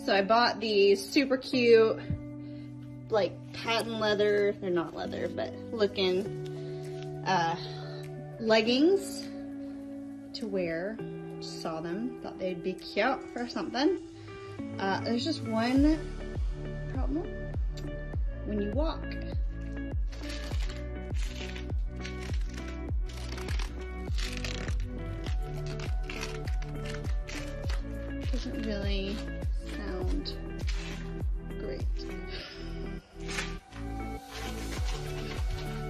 So I bought these super cute, like patent leather, they're not leather, but looking leggings to wear. Saw them, thought they'd be cute for something. There's just one problem. When you walk, doesn't really sound great.